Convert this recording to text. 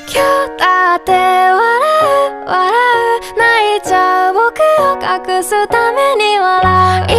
今日だって笑う笑う泣いちゃう僕を隠すために笑う